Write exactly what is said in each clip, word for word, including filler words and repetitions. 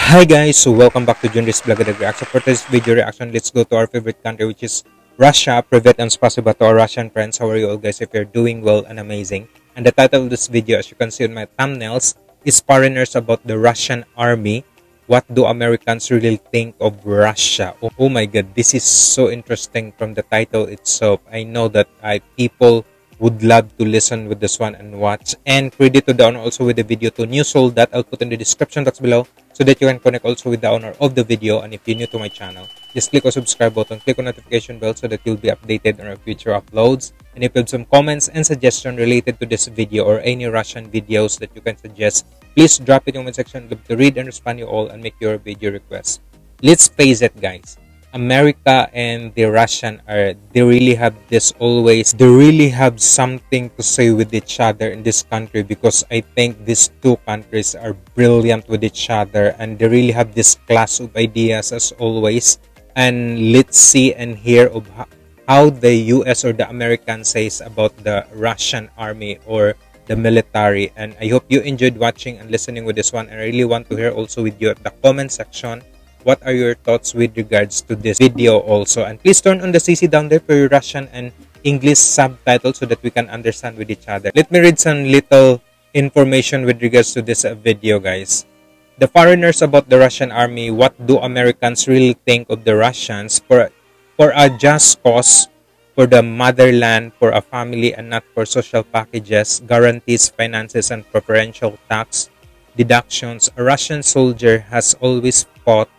Hi guys, so welcome back to Junris Vlog and Reaction. For today's video reaction, let's go to our favorite country, which is Russia. Privet and spasiba to our Russian friends. How are you all guys? If you're doing well and amazing. And the title of this video, as you can see on my thumbnails, is Foreigners About the Russian Army. What do Americans really think of Russia? Oh, oh my god, this is so interesting from the title itself. I know that I people would love to listen with this one and watch. And credit to the owner also with the video to New Soul that I'll put in the description box below so that you can connect also with the owner of the video. And if you're new to my channel, just click on subscribe button, click on notification bell so that you'll be updated on our future uploads. And if you have some comments and suggestions related to this video or any Russian videos that you can suggest, please drop it in the comment section. I'd love to read and respond to you all and make your video requests. Let's face it, guys. America and the Russian are, they really have this always, they really have something to say with each other in this country, because I think these two countries are brilliant with each other and they really have this class of ideas as always. And let's see and hear of how the U S or the American says about the Russian army or the military. And I hope you enjoyed watching and listening with this one. And I really want to hear also with you at the comment section, what are your thoughts with regards to this video also. And please turn on the C C down there for your Russian and English subtitles so that we can understand with each other. Let me read some little information with regards to this video, guys. The Foreigners About the Russian Army. What do Americans really think of the Russians? For, for a just cause, for the motherland, for a family, and not for social packages, guarantees, finances, and preferential tax deductions, a Russian soldier has always fought.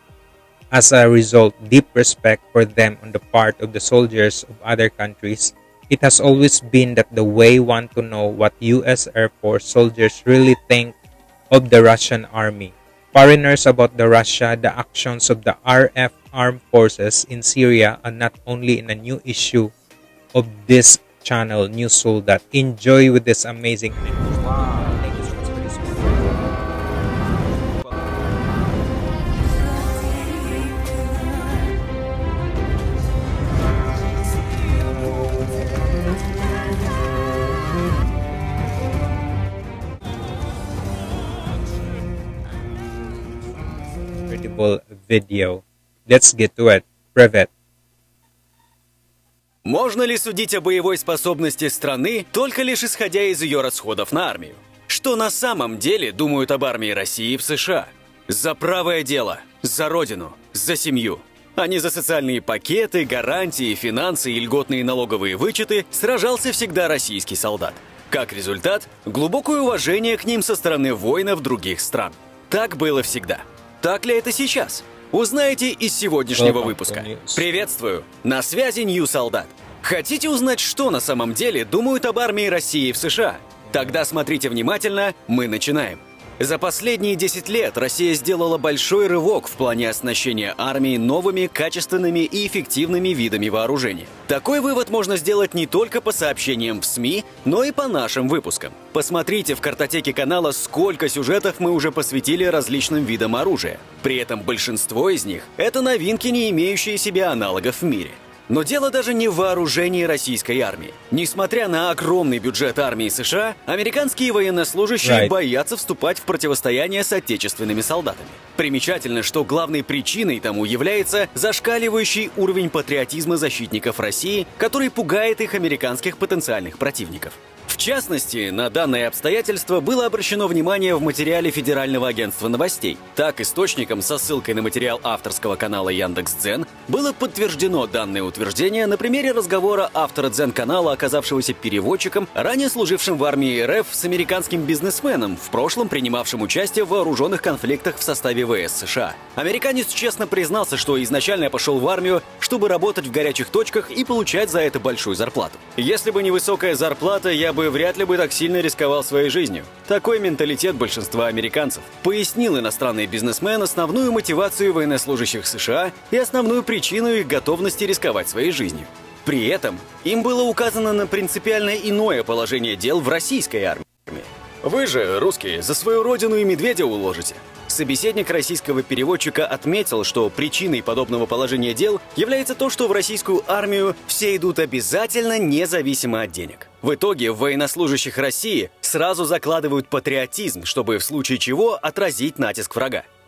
As a result, deep respect for them on the part of the soldiers of other countries. It has always been that the way want to know what U S Air Force soldiers really think of the Russian army. Foreigners About the Russia, the actions of the R F armed forces in Syria are not only in a new issue of this channel, New Soul, that enjoy with this amazing. Wow. Video. Let's get to it. Privet. Можно ли судить о боевой способности страны только лишь исходя из ее расходов на армию? Что на самом деле думают об армии России в США? За правое дело, за родину, за семью. А не за социальные пакеты, гарантии, финансы и льготные налоговые вычеты сражался всегда российский солдат. Как результат, глубокое уважение к ним со стороны воинов других стран. Так было всегда. Так ли это сейчас? Узнаете из сегодняшнего выпуска. Приветствую! На связи Нью Солдат. Хотите узнать, что на самом деле думают об армии России в США? Тогда смотрите внимательно, мы начинаем. За последние десять лет Россия сделала большой рывок в плане оснащения армии новыми, качественными и эффективными видами вооружения. Такой вывод можно сделать не только по сообщениям в СМИ, но и по нашим выпускам. Посмотрите в картотеке канала, сколько сюжетов мы уже посвятили различным видам оружия. При этом большинство из них – это новинки, не имеющие себе аналогов в мире. Но дело даже не в вооружении российской армии. Несмотря на огромный бюджет армии США, американские военнослужащие right. боятся вступать в противостояние с отечественными солдатами. Примечательно, что главной причиной тому является зашкаливающий уровень патриотизма защитников России, который пугает их американских потенциальных противников. В частности, на данное обстоятельство было обращено внимание в материале Федерального агентства новостей. Так, источником со ссылкой на материал авторского канала Яндекс.Дзен было подтверждено данное утверждение на примере разговора автора Дзен-канала, оказавшегося переводчиком, ранее служившим в армии РФ, с американским бизнесменом, в прошлом принимавшим участие в вооруженных конфликтах в составе ВС США. Американец честно признался, что изначально пошел в армию, чтобы работать в горячих точках и получать за это большую зарплату. Если бы не высокая зарплата, я бы вряд ли бы так сильно рисковал своей жизнью. Такой менталитет большинства американцев. Пояснил иностранный бизнесмен основную мотивацию военнослужащих США и основную причину их готовности рисковать своей жизнью. При этом им было указано на принципиально иное положение дел в российской армии. Вы же, русские, за свою родину и медведя уложите. Собеседник российского переводчика отметил, что причиной подобного положения дел является то, что в российскую армию все идут обязательно независимо от денег. В итоге в военнослужащих России сразу закладывают патриотизм, чтобы в случае чего отразить натиск врага.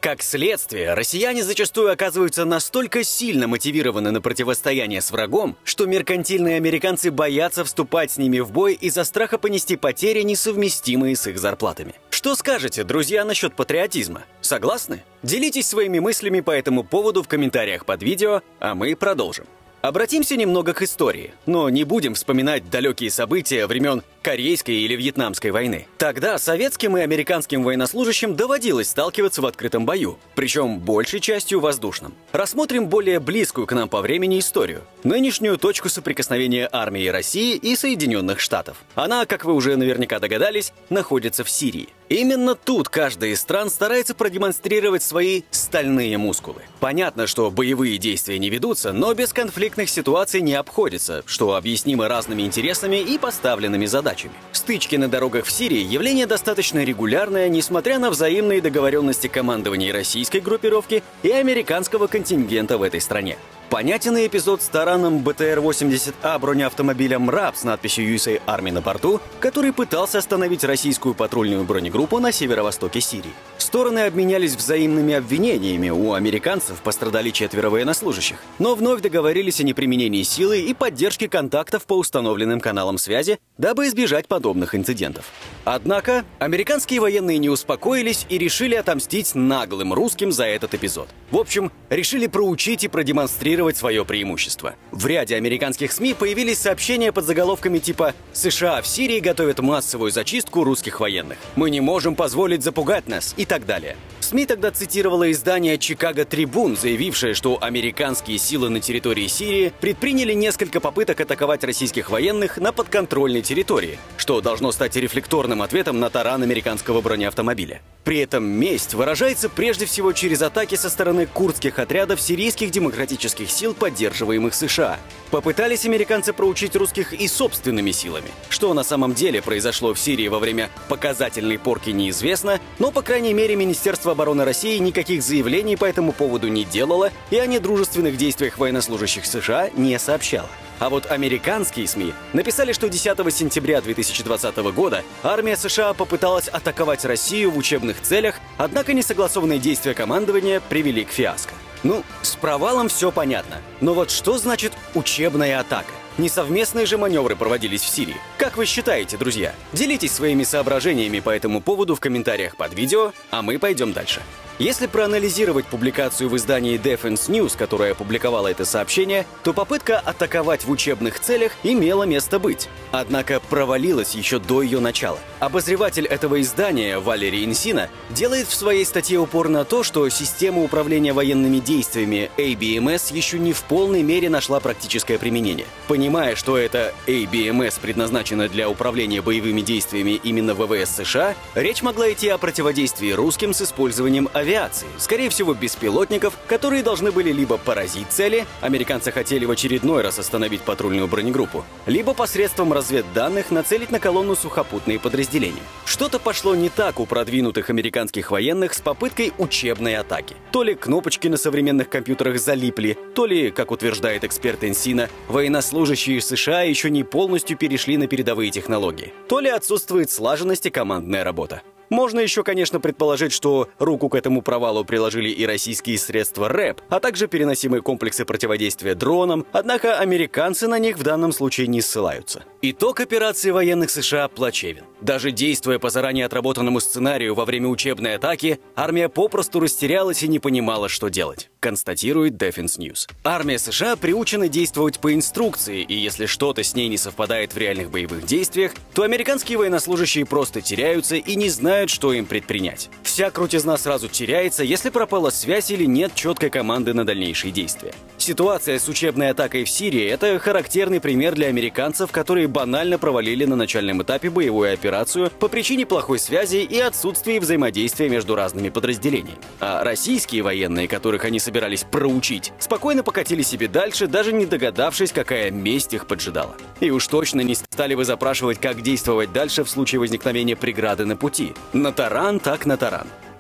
Как следствие, россияне зачастую оказываются настолько сильно мотивированы на противостояние с врагом, что меркантильные американцы боятся вступать с ними в бой из-за страха понести потери, несовместимые с их зарплатами. Что скажете, друзья, насчет патриотизма? Согласны? Делитесь своими мыслями по этому поводу в комментариях под видео, а мы продолжим. Обратимся немного к истории, но не будем вспоминать далекие события времен Корейской или Вьетнамской войны. Тогда советским и американским военнослужащим доводилось сталкиваться в открытом бою, причем большей частью воздушном. Рассмотрим более близкую к нам по времени историю, нынешнюю точку соприкосновения армии России и Соединенных Штатов. Она, как вы уже наверняка догадались, находится в Сирии. Именно тут каждая из стран старается продемонстрировать свои стальные мускулы. Понятно, что боевые действия не ведутся, но без конфликтных ситуаций не обходится, что объяснимо разными интересами и поставленными задачами. Стычки на дорогах в Сирии – явление достаточно регулярное, несмотря на взаимные договоренности командования российской группировки и американского контингента в этой стране. Понятен и эпизод с тараном бэ тэ эр восемьдесят а бронеавтомобиля МРАП с надписью ю эс эй Army на борту, который пытался остановить российскую патрульную бронегруппу на северо-востоке Сирии. Стороны обменялись взаимными обвинениями, у американцев пострадали четверо военнослужащих, но вновь договорились о неприменении силы и поддержке контактов по установленным каналам связи, дабы избежать подобных инцидентов. Однако, американские военные не успокоились и решили отомстить наглым русским за этот эпизод. В общем, решили проучить и продемонстрировать свое преимущество. В ряде американских СМИ появились сообщения под заголовками типа «США в Сирии готовят массовую зачистку русских военных», «Мы не можем позволить запугать нас» и так далее. СМИ тогда цитировало издание «Чикаго Трибун», заявившее, что американские силы на территории Сирии предприняли несколько попыток атаковать российских военных на подконтрольной территории, что должно стать рефлекторным ответом на таран американского бронеавтомобиля. При этом месть выражается прежде всего через атаки со стороны курдских отрядов сирийских демократических сил, поддерживаемых США. Попытались американцы проучить русских и собственными силами. Что на самом деле произошло в Сирии во время показательной порки, неизвестно, но, по крайней мере, Министерство обороны России никаких заявлений по этому поводу не делало и о недружественных действиях военнослужащих США не сообщало. А вот американские СМИ написали, что десятого сентября две тысячи двадцатого года армия США попыталась атаковать Россию в учебных целях, однако несогласованные действия командования привели к фиаско. Ну, с провалом все понятно. Но вот что значит учебная атака? Не совместные же маневры проводились в Сирии. Как вы считаете, друзья? Делитесь своими соображениями по этому поводу в комментариях под видео, а мы пойдем дальше. Если проанализировать публикацию в издании Defense News, которая опубликовала это сообщение, то попытка атаковать в учебных целях имела место быть. Однако провалилась еще до ее начала. Обозреватель этого издания Валерий Инсина делает в своей статье упор на то, что система управления военными действиями эй би эм эс еще не в полной мере нашла практическое применение. Понимая, что это эй би эм эс предназначено для управления боевыми действиями именно вэ вэ эс США, речь могла идти о противодействии русским с использованием авиации, скорее всего беспилотников, которые должны были либо поразить цели, американцы хотели в очередной раз остановить патрульную бронегруппу, либо посредством разведданных нацелить на колонну сухопутные подразделения. Что-то пошло не так у продвинутых американских военных с попыткой учебной атаки. То ли кнопочки на современных компьютерах залипли, то ли, как утверждает эксперт Инсина, военнослужащие США еще не полностью перешли на передовые технологии, то ли отсутствует слаженность и командная работа. Можно еще, конечно, предположить, что руку к этому провалу приложили и российские средства рэп, а также переносимые комплексы противодействия дронам, однако американцы на них в данном случае не ссылаются. Итог операции военных США плачевен. Даже действуя по заранее отработанному сценарию во время учебной атаки, армия попросту растерялась и не понимала, что делать, констатирует Defense News. Армия США приучена действовать по инструкции, и если что-то с ней не совпадает в реальных боевых действиях, то американские военнослужащие просто теряются и не знают, что им предпринять. Вся крутизна сразу теряется, если пропала связь или нет четкой команды на дальнейшие действия. Ситуация с учебной атакой в Сирии – это характерный пример для американцев, которые банально провалили на начальном этапе боевую операцию по причине плохой связи и отсутствия взаимодействия между разными подразделениями. А российские военные, которых они собирались проучить, спокойно покатили себе дальше, даже не догадавшись, какая месть их поджидала. И уж точно не стали бы запрашивать, как действовать дальше в случае возникновения преграды на пути. На таран так на таран.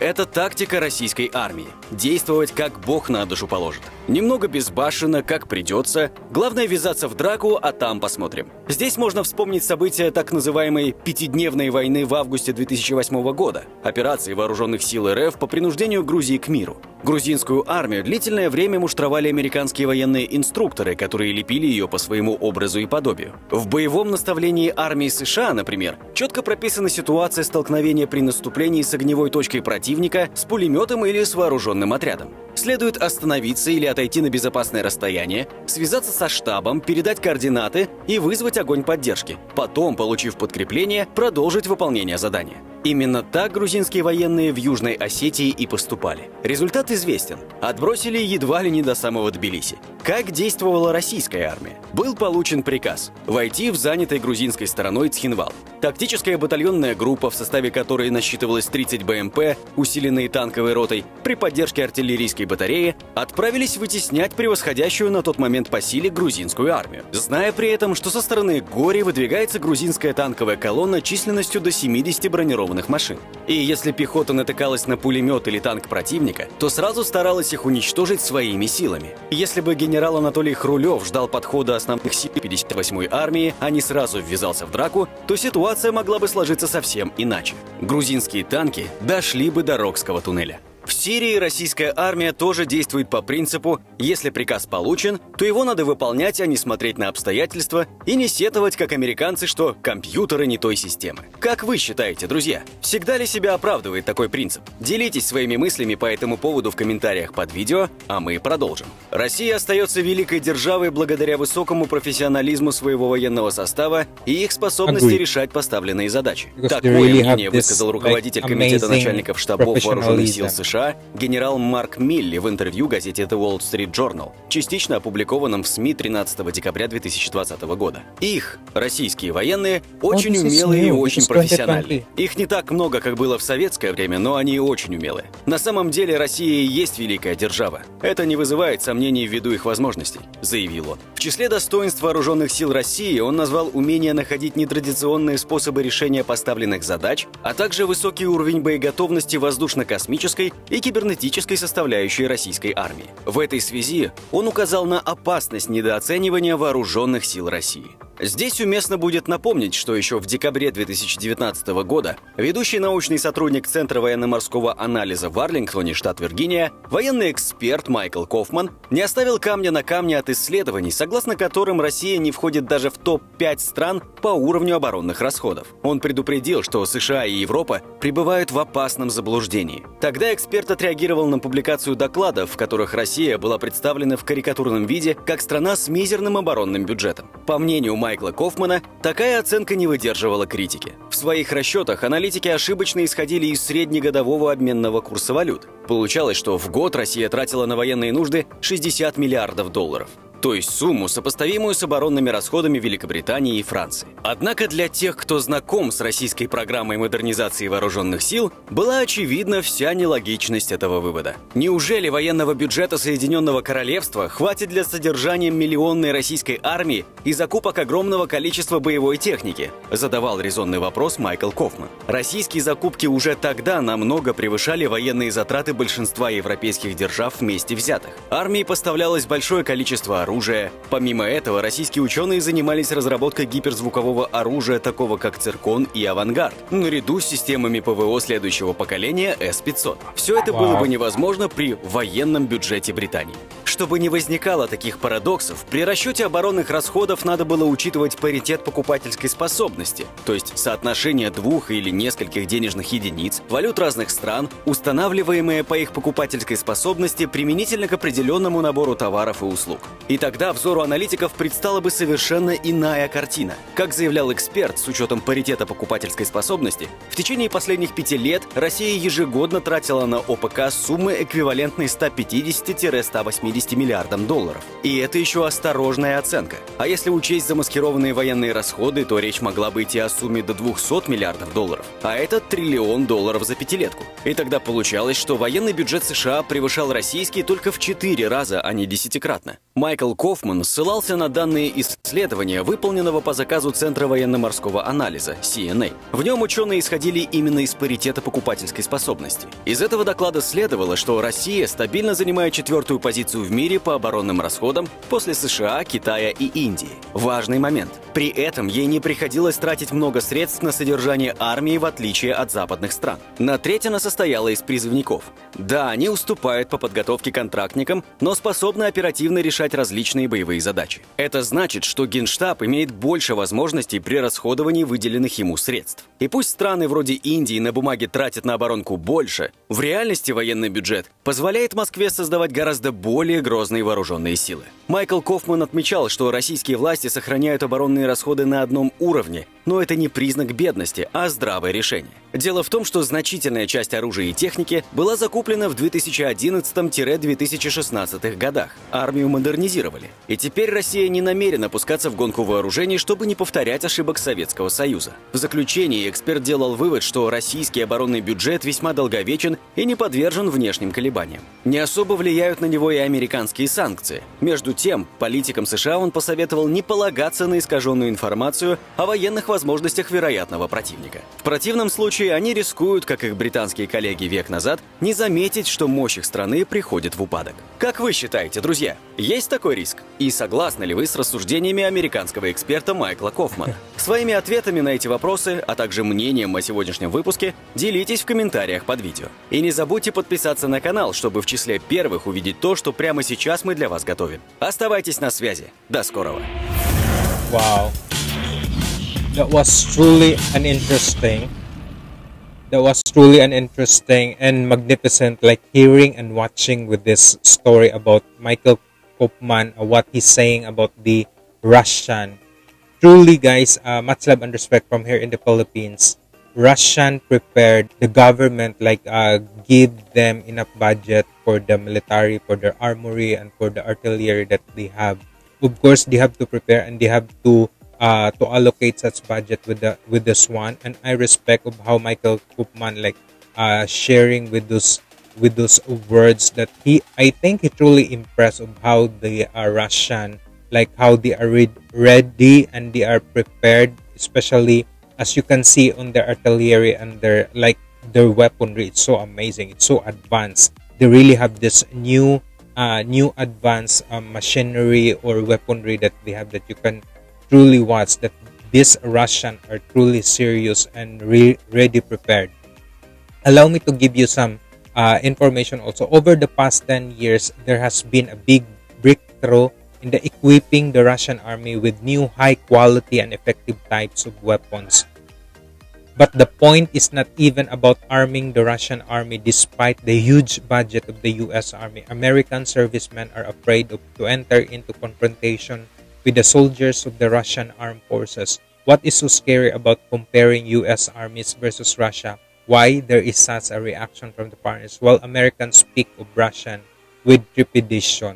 Это тактика российской армии. Действовать как бог на душу положит. Немного безбашенно, как придется. Главное ввязаться в драку, а там посмотрим. Здесь можно вспомнить события так называемой «пятидневной войны» в августе две тысячи восьмого года. Операции вооруженных сил РФ по принуждению Грузии к миру. Грузинскую армию длительное время муштровали американские военные инструкторы, которые лепили ее по своему образу и подобию. В боевом наставлении армии США, например, четко прописана ситуация столкновения при наступлении с огневой точкой противника, с пулеметом или с вооруженным отрядом. Следует остановиться или отойти на безопасное расстояние, связаться со штабом, передать координаты и вызвать огонь поддержки. Потом, получив подкрепление, продолжить выполнение задания. Именно так грузинские военные в Южной Осетии и поступали. Результат известен. Отбросили едва ли не до самого Тбилиси. Как действовала российская армия? Был получен приказ войти в занятый грузинской стороной Цхинвал. Тактическая батальонная группа, в составе которой насчитывалось тридцать БМП, усиленные танковой ротой, при поддержке артиллерийской батареи, отправились вытеснять превосходящую на тот момент по силе грузинскую армию, зная при этом, что со стороны Гори выдвигается грузинская танковая колонна численностью до семидесяти бронированных машин. И если пехота натыкалась на пулемет или танк противника, то сразу старалась их уничтожить своими силами. Если бы генерал Анатолий Хрулев ждал подхода основных сил пятьдесят восьмой армии, а не сразу ввязался в драку, то ситуация могла бы сложиться совсем иначе. Грузинские танки дошли бы до Рокского туннеля. В Сирии российская армия тоже действует по принципу «если приказ получен, то его надо выполнять, а не смотреть на обстоятельства и не сетовать, как американцы, что компьютеры не той системы». Как вы считаете, друзья? Всегда ли себя оправдывает такой принцип? Делитесь своими мыслями по этому поводу в комментариях под видео, а мы продолжим. Россия остается великой державой благодаря высокому профессионализму своего военного состава и их способности Agree. решать поставленные задачи. Because Такое they really мнение have this, высказал руководитель like, комитета amazing начальников штабов вооруженных сил professionalism. США генерал Марк Милли в интервью газете The Wall Street Journal, частично опубликованном в СМИ тринадцатого декабря две тысячи двадцатого года. Их, российские военные, очень this is умелые и new. очень This is профессиональные. twenty Их не так много, как было в советское время, но они очень умелые. На самом деле Россия и есть великая держава. Это не вызывает сомнений ввиду их возможностей, заявил он. В числе достоинств вооруженных сил России он назвал умение находить нетрадиционные способы решения поставленных задач, а также высокий уровень боеготовности воздушно-космической и кибернетической составляющей российской армии. В этой связи он указал на опасность недооценивания вооруженных сил России. Здесь уместно будет напомнить, что еще в декабре две тысячи девятнадцатого года ведущий научный сотрудник Центра военно-морского анализа в Арлингтоне, штат Виргиния, военный эксперт Майкл Кофман не оставил камня на камне от исследований, согласно которым Россия не входит даже в топ пять стран по уровню оборонных расходов. Он предупредил, что США и Европа пребывают в опасном заблуждении. Тогда эксперт отреагировал на публикацию докладов, в которых Россия была представлена в карикатурном виде как страна с мизерным оборонным бюджетом. По мнению Майкла Кофмана, такая оценка не выдерживала критики. В своих расчетах аналитики ошибочно исходили из среднегодового обменного курса валют. Получалось, что в год Россия тратила на военные нужды шестьдесят миллиардов долларов. То есть сумму, сопоставимую с оборонными расходами Великобритании и Франции. Однако для тех, кто знаком с российской программой модернизации вооруженных сил, была очевидна вся нелогичность этого вывода. Неужели военного бюджета Соединенного Королевства хватит для содержания миллионной российской армии и закупок огромного количества боевой техники? Задавал резонный вопрос Майкл Кофман. Российские закупки уже тогда намного превышали военные затраты большинства европейских держав вместе взятых. Армии поставлялось большое количество оружия. Оружие. Помимо этого, российские ученые занимались разработкой гиперзвукового оружия, такого как «Циркон» и «Авангард», наряду с системами ПВО следующего поколения эс пятьсот. Все это было бы невозможно при военном бюджете Британии. Чтобы не возникало таких парадоксов, при расчете оборонных расходов надо было учитывать паритет покупательской способности, то есть соотношение двух или нескольких денежных единиц, валют разных стран, устанавливаемые по их покупательской способности применительно к определенному набору товаров и услуг. И тогда взору аналитиков предстала бы совершенно иная картина. Как заявлял эксперт, с учетом паритета покупательской способности, в течение последних пяти лет Россия ежегодно тратила на ОПК суммы, эквивалентные ста пятидесяти — ста восьмидесяти миллиардам долларов. И это еще осторожная оценка. А если учесть замаскированные военные расходы, то речь могла бы идти о сумме до двухсот миллиардов долларов. А это триллион долларов за пятилетку. И тогда получалось, что военный бюджет США превышал российский только в четыре раза, а не десятикратно. Майкл Майкл Кофман ссылался на данные исследования, выполненного по заказу Центра военно-морского анализа (си эн эй). В нем ученые исходили именно из паритета покупательской способности. Из этого доклада следовало, что Россия стабильно занимает четвертую позицию в мире по оборонным расходам после США, Китая и Индии. Важный момент. При этом ей не приходилось тратить много средств на содержание армии, в отличие от западных стран. На треть она состояла из призывников. Да, они уступают по подготовке контрактникам, но способны оперативно решать различные боевые задачи. Это значит, что Генштаб имеет больше возможностей при расходовании выделенных ему средств. И пусть страны вроде Индии на бумаге тратят на оборонку больше, в реальности военный бюджет позволяет Москве создавать гораздо более грозные вооруженные силы. Майкл Кофман отмечал, что российские власти сохраняют оборонные расходы на одном уровне, но это не признак бедности, а здравое решение. Дело в том, что значительная часть оружия и техники была закуплена в две тысячи одиннадцатом — две тысячи шестнадцатом годах. Армию модернизировали. И теперь Россия не намерена пускаться в гонку вооружений, чтобы не повторять ошибок Советского Союза. В заключении эксперт делал вывод, что российский оборонный бюджет весьма долговечен и не подвержен внешним колебаниям. Не особо влияют на него и американские санкции. Между тем, политикам США он посоветовал не полагаться на искаженную информацию о военных возможностях вероятного противника. В противном случае они рискуют, как их британские коллеги век назад, не заметить, что мощь их страны приходит в упадок. Как вы считаете, друзья, есть такой риск? И согласны ли вы с рассуждениями американского эксперта Майкла Кофмана? Своими ответами на эти вопросы, а также мнением о сегодняшнем выпуске, делитесь в комментариях под видео. И не забудьте подписаться на канал, чтобы в числе первых увидеть то, что прямо сейчас мы для вас готовим. Оставайтесь на связи. До скорого. Wow. That was truly an interesting that was truly an interesting and magnificent like hearing and watching with this story about Michael Koopman, uh, what he's saying about the Russian. Truly guys, uh, much love and respect from here in the Philippines. Russian prepared the government like uh, give them enough budget for the military, for their armory and for the artillery that they have. Of course they have to prepare and they have to Uh, to allocate such budget with the with this one, and I respect of how Michael Koopman like uh, sharing with those with those words that he I think he truly impressed of how the uh, Russian like how they are re ready and they are prepared, especially as you can see on their artillery and their like their weaponry. It's so amazing, it's so advanced. They really have this new uh, new advanced um, machinery or weaponry that they have that you can truly watch that these Russian are truly serious and re ready prepared. Allow me to give you some uh, information also. Over the past ten years, there has been a big breakthrough in the equipping the Russian army with new high quality and effective types of weapons. But the point is not even about arming the Russian army despite the huge budget of the U S Army. American servicemen are afraid of to enter into confrontation with the soldiers of the Russian armed forces. What is so scary about comparing U S armies versus Russia? Why there is such a reaction from the partners? Well, Americans speak of Russian with trepidation.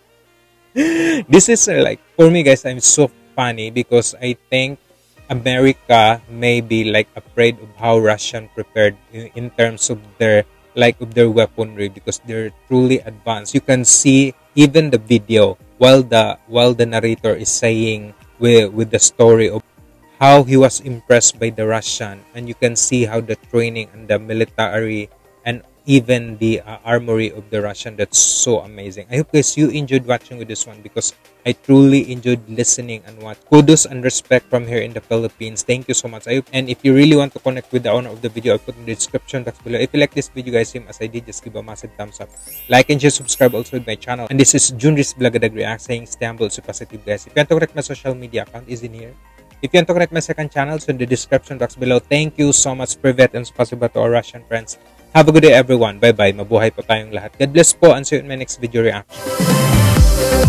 This is uh, like, for me guys, I'm so funny because I think America may be like afraid of how Russian prepared in, in terms of their like of their weaponry because they're truly advanced. You can see even the video while the while the narrator is saying with, with the story of how he was impressed by the Russian, and you can see how the training and the military and even the uh, armory of the Russian, that's so amazing. I hope guys you enjoyed watching with this one because I truly enjoyed listening and watching. Kudos and respect from here in the Philippines. Thank you so much. I hope, and if you really want to connect with the owner of the video, I'll put in the description box below. If you like this video guys, same as I did, just give a massive thumbs up. Like and just subscribe also with my channel. And this is Junris Blagadag React saying stay humble, stay positive guys. If you want to correct my social media account is in here. If you want to correct my second channel, so in the description box below. Thank you so much, Privet, and spasiba to our Russian friends. Have a good day everyone. Bye bye. Mabuhay pa tayong lahat. God bless po and see you in my next video reaction.